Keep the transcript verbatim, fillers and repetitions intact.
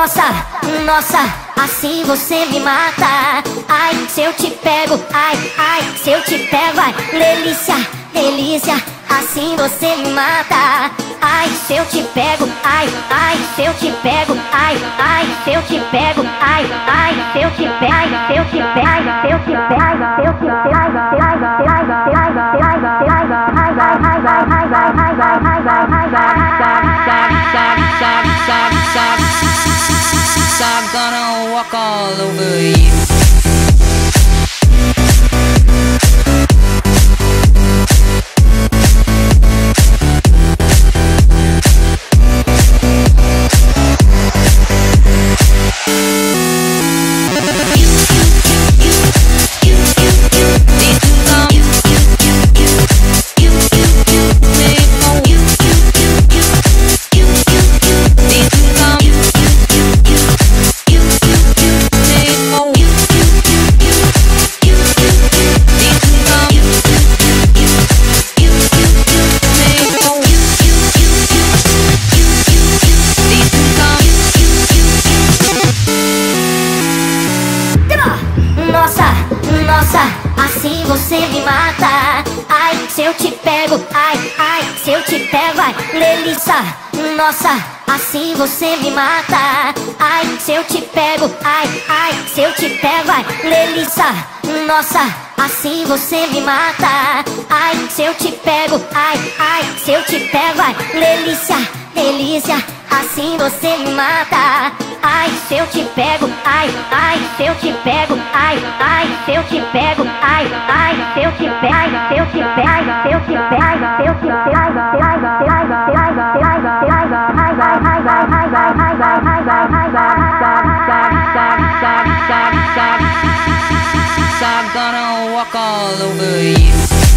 Nossa, nossa, assim você me mata. Ai, se eu te pego, ai, ai, se eu te pego, ai, delícia, delícia, assim você me mata. Ai, se eu te pego, ai, ai, se eu te pego, ai, ai, se eu te pego, ai, ai, se eu te pego, ai, se eu te pego, ai, se eu te pego, ai, se eu te pego, ai, se eu te pego, ai, se eu te pego, I'm gonna walk all over you. Nossa, nossa, assim você me mata. Ai, se eu te pego, ai, ai, se eu te pego, ai, delícia. Nossa, assim você me mata. Ai, se eu te pego, ai, ai, se eu te pego, ai, delícia. Nossa, assim você me mata. Ai, se eu te pego, ai, ai, se eu te pego, ai, delícia, delícia, assim você me mata. Ai, se eu te pego, ai, ai, se eu te pego, ai, ai, se eu te pego, ai, ai, se eu te pego, ai, se eu te pego, ai, se eu te pego, ai, se eu te pego, ai, se eu te pego, ai, se eu te pego, ai, I'm gonna walk all over you.